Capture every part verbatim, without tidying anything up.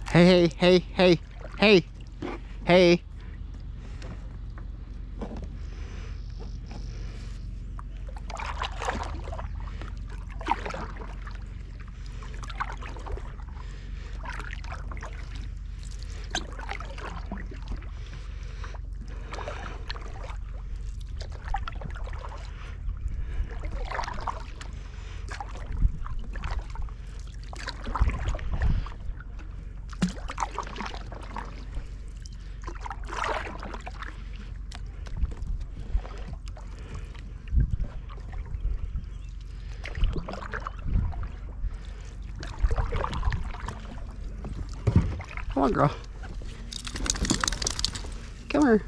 Hey, hey, hey, hey, hey. Come on, girl. Come here.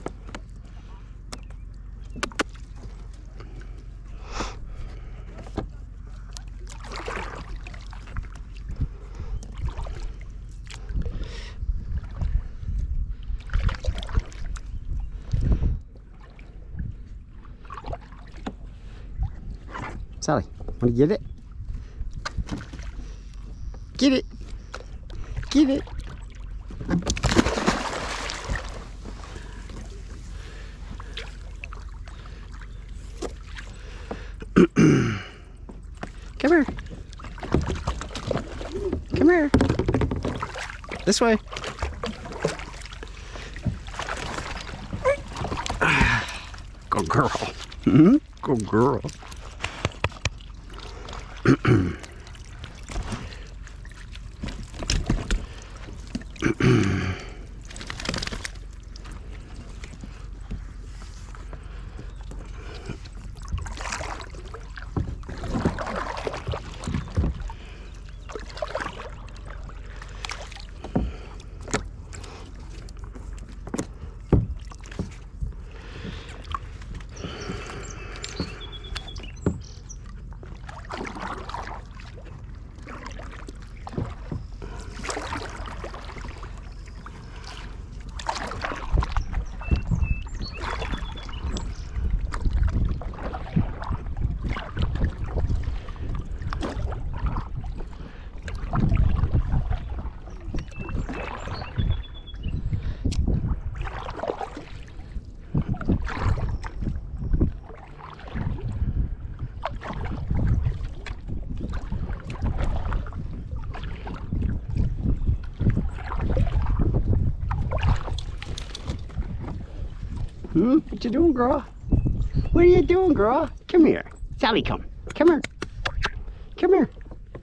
Sally, want to get it? Get it. Get it. Come here. Come here. This way. Go girl. Hmm? Go girl. Hmm? What you doing, girl? What are you doing, girl? Come here. Sally, come. Come here. Come here.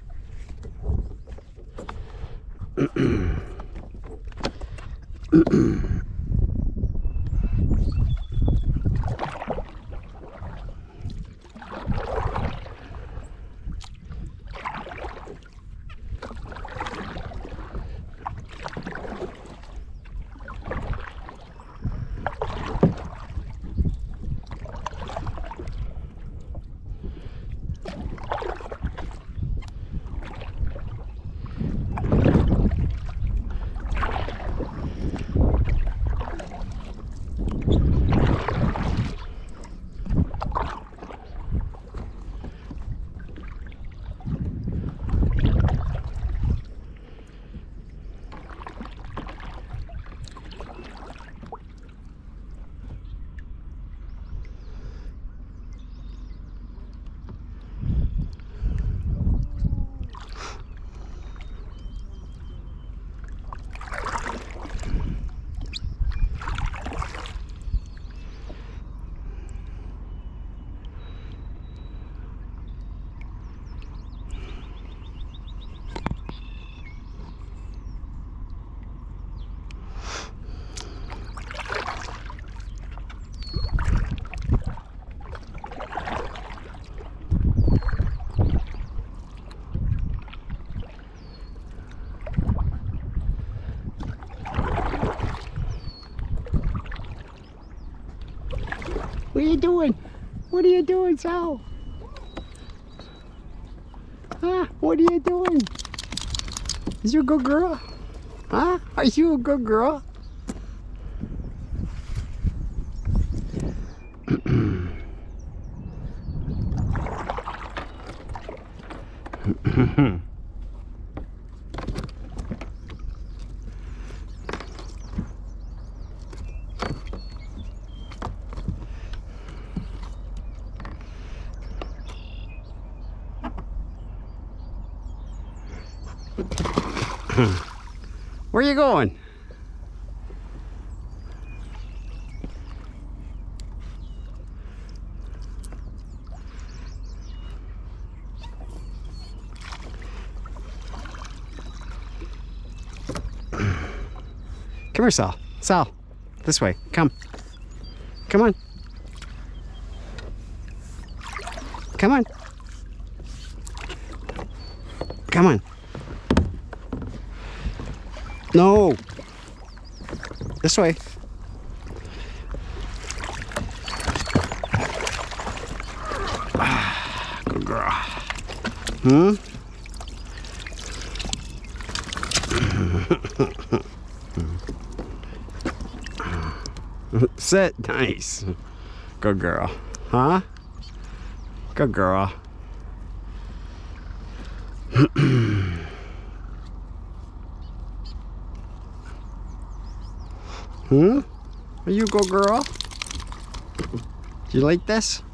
What are you doing? What are you doing, Sal? Huh? What are you doing? Is you a good girl? Huh? Are you a good girl? Where are you going? Come here, Sal. Sal, this way. Come. Come on. Come on. Come on. No. This way. Ah, good girl. Hmm? Sit. Nice. Good girl. Huh? Good girl. Hmm? Are you a good girl? Do you like this?